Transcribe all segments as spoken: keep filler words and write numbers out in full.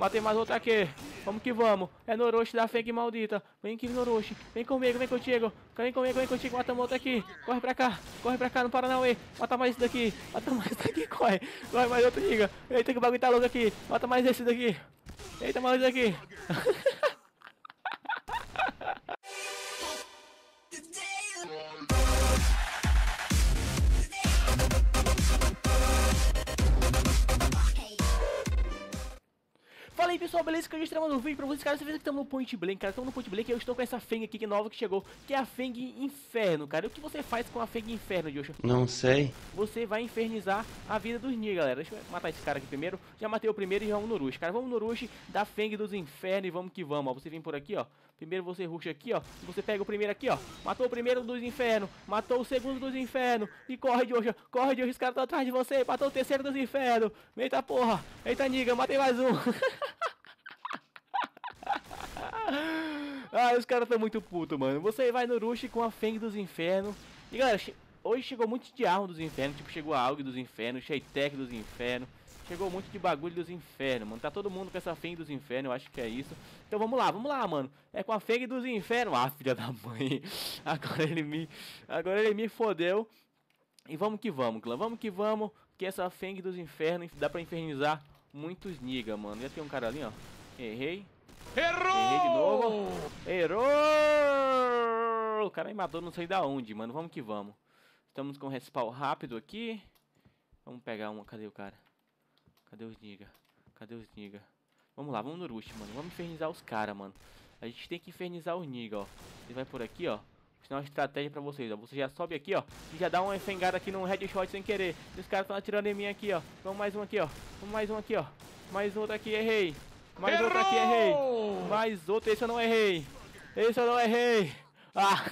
Matei mais outro aqui. Vamos que vamos. É Noroshi da Feng maldita. Vem aqui, Noroshi. Vem comigo, vem contigo. Vem comigo, vem contigo. Matamos outro aqui. Corre pra cá. Corre pra cá no Paranauê. Mata mais esse daqui. Mata mais esse daqui. Corre. Corre mais outro, Niga. Eita, que o bagulho tá louco aqui. Mata mais esse daqui. Eita, mais esse daqui. Fala aí pessoal, beleza? Que eu já estou no vídeo pra vocês, cara. Você vê que estamos no Point Blank, cara. Estamos no Point Blank e eu estou com essa Feng aqui que é nova que chegou, que é a Feng Inferno, cara. E o que você faz com a Feng Inferno, Joshua? Não sei. Você vai infernizar a vida dos Niga, galera. Deixa eu matar esse cara aqui primeiro. Já matei o primeiro e vamos no Rush, cara. Vamos no Rush da Feng dos Infernos e vamos que vamos, ó. Você vem por aqui, ó. Primeiro você ruxa aqui, ó. Você pega o primeiro aqui, ó. Matou o primeiro dos Infernos. Matou o segundo dos Infernos. E corre, Joshua. Corre, Joshua. Os caras estão atrás de você. Matou o terceiro dos Infernos. Eita porra. Eita, Niga. Matei mais um. Ah, os caras estão muito putos, mano. Você vai no Rush com a Feng dos Infernos. E galera, che hoje chegou muito de arma dos Infernos. Tipo, chegou a Aug dos Infernos, Shaytek dos Infernos. Chegou muito de bagulho dos Infernos, mano. Tá todo mundo com essa Feng dos Infernos, eu acho que é isso. Então vamos lá, vamos lá, mano. É com a Feng dos Infernos. Ah, filha da mãe. Agora ele me... Agora ele me fodeu. E vamos que vamos, clã. Vamos que vamos. Que essa Feng dos Infernos dá pra infernizar muitos Niga, mano. Já tem um cara ali, ó. Errei. Errou! Errei de novo. Errou! O cara me matou não sei da onde, mano. Vamos que vamos. Estamos com respawn rápido aqui. Vamos pegar uma. Cadê o cara? Cadê os Niga? Cadê os Niga? Vamos lá, vamos no Rush, mano. Vamos infernizar os caras, mano. A gente tem que infernizar os Niga, ó. Você vai por aqui, ó. Vou ensinar uma estratégia pra vocês, ó. Você já sobe aqui, ó. E já dá uma enfengada aqui no headshot sem querer. Os caras estão atirando em mim aqui, ó. Vamos mais um aqui, ó. Vamos mais um aqui, ó. Mais outro aqui, errei. Mais Errou! outro aqui, errei. Mais outro, esse eu não errei. Esse eu não errei. Ah.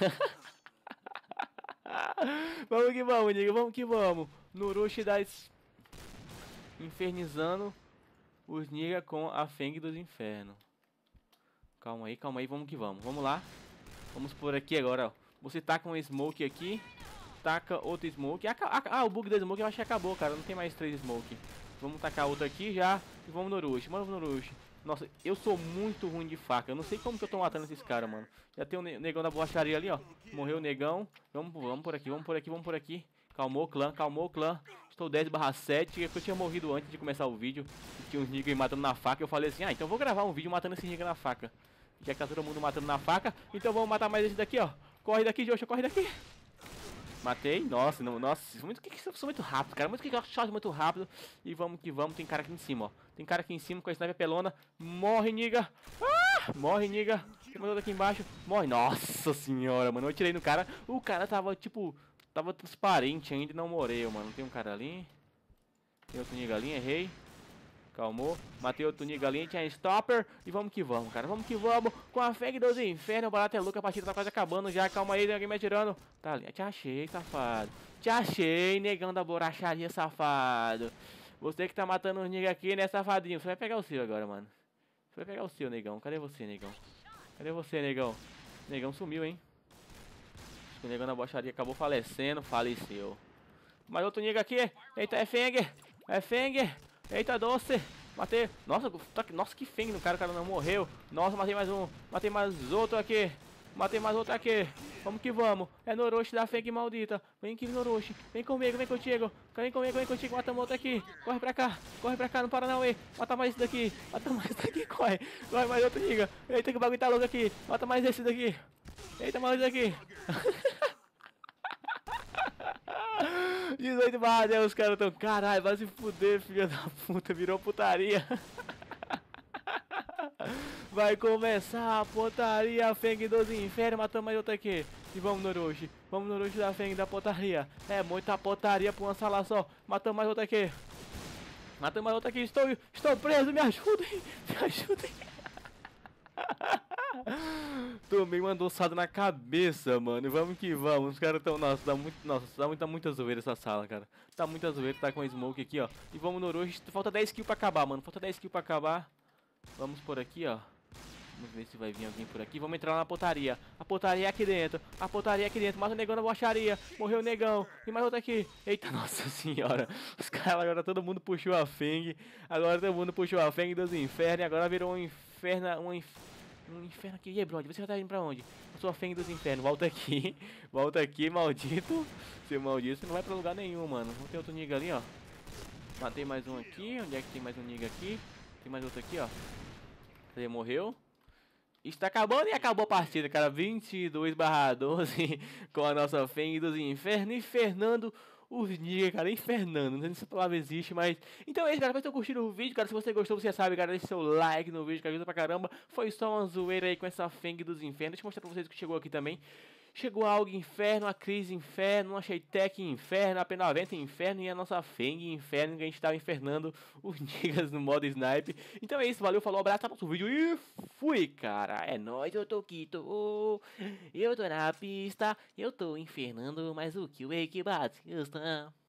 Vamos que vamos, Niga. Vamos que vamos. No Rush das... Infernizando os Niga com a Feng dos Infernos. Calma aí, calma aí. Vamos que vamos. Vamos lá. Vamos por aqui agora, ó. Você taca um smoke aqui. Taca outro smoke. Ah, ah, o bug da smoke eu acho que acabou, cara. Não tem mais três smoke. Vamos tacar outro aqui já. E vamos no Rush. Vamos no Rush. Nossa, eu sou muito ruim de faca. Eu não sei como que eu tô matando esses caras, mano. Já tem o negão da borracharia ali, ó. Morreu o negão. Vamos, vamos por aqui, vamos por aqui, vamos por aqui. Calmou, clã, calmou, clã. Estou dez barra sete. Eu tinha morrido antes de começar o vídeo. Tinha uns niggas matando na faca. Eu falei assim, ah, então eu vou gravar um vídeo matando esse nigga na faca. Já que tá todo mundo matando na faca. Então vamos matar mais esse daqui, ó. Corre daqui, Joshua, corre daqui. Matei, nossa, não, nossa, muito que eu sou muito rápido, cara, muito que eu shot muito rápido. E vamos que vamos, tem cara aqui em cima, ó. Tem cara aqui em cima com a sniper pelona. Morre, Niga. Ah, morre, Niga. Tem mais outro aqui embaixo. Morre, nossa senhora, mano, eu atirei no cara. O cara tava, tipo, tava transparente ainda e não morreu, mano. Tem um cara ali. Tem outro Niga ali, errei. Calmou, matei outro Niga ali, tinha stopper. E vamos que vamos, cara, vamos que vamos. Com a Feng dos Infernos, o barato é louco. A partida tá quase acabando já, calma aí, tem alguém me atirando. Tá ali, te achei, safado. Te achei, negão da borracharia, safado. Você que tá matando os Niga aqui, né, safadinho. Você vai pegar o seu agora, mano. Você vai pegar o seu, negão. Cadê você, negão? Cadê você, negão? Negão sumiu, hein. Acho que o negão da borracharia acabou falecendo, faleceu. Mais outro Niga aqui. Eita, é Feng. É Feng. Eita, doce. Matei. Nossa, nossa, que Feng no cara. O cara não morreu. Nossa, matei mais um. Matei mais outro aqui. Matei mais outro aqui. Vamos que vamos. É Noroshi da Feng maldita. Vem aqui, Noroshi. Vem comigo, vem contigo. Vem comigo, vem contigo. Matamos outro aqui. Corre pra cá. Corre pra cá no Paranauê. Mata mais esse daqui. Mata mais esse daqui. Corre. Corre mais outro, Niga. Eita, que o bagulho tá louco aqui. Mata mais esse daqui. Eita, mais esse daqui. dezoito barra dez, os caras tão... Caralho, vai se fuder, filha da puta. Virou putaria. Vai começar a putaria. A Feng dos Infernos. Matamos mais outra aqui. E vamos no Rush. Vamos no Rush da Feng da putaria. É muita putaria pra uma sala só. Matamos mais outra aqui. Matamos mais outra aqui. Estou, estou preso. Me ajudem. Me ajudem. Tomei uma adoçada na cabeça, mano. Vamos que vamos. Os caras tão... Nossa, dá muito... Nossa, dá muita, muita zoeira essa sala, cara. Tá muita zoeira. Tá com smoke aqui, ó. E vamos no Rush. Falta dez kills pra acabar, mano. Falta dez kills pra acabar. Vamos por aqui, ó. Vamos ver se vai vir alguém por aqui. Vamos entrar na portaria. A portaria é aqui dentro. A portaria é aqui dentro. Mata o negão na bocharia. Morreu o negão. E mais outro aqui. Eita, nossa senhora. Os caras agora todo mundo puxou a Feng. Agora todo mundo puxou a Feng dos infernos. E agora virou um inferno. Um, inf... um inferno aqui. E aí, Brody? Você já tá indo pra onde? Eu sou a Feng dos infernos. Volta aqui. Volta aqui, maldito. Seu maldito. Você não vai pra lugar nenhum, mano. Não tem outro nigga ali, ó. Matei mais um aqui. Onde é que tem mais um nigga aqui? Tem mais outro aqui, ó. Ele morreu. Está acabando e acabou a partida, cara. vinte e dois barra doze com a nossa Feng dos infernos. Infernando os niggas, cara. Infernando. Não sei se essa palavra existe, mas... Então é isso, cara. Espero que tenham curtido o vídeo, cara. Se você gostou, você já sabe, cara. Deixe seu like no vídeo, que ajuda pra caramba. Foi só uma zoeira aí com essa Feng dos infernos. Deixa eu mostrar pra vocês o que chegou aqui também. Chegou algo inferno, a crise inferno, a Sheitec inferno, a P noventa inferno e a nossa Feng inferno, que a gente tava infernando os niggas no modo snipe. Então é isso, valeu, falou, abraço, até o próximo vídeo e fui, cara. É nóis, eu tô aqui, tô, eu tô na pista, eu tô infernando, mas o que o Wake bate, está...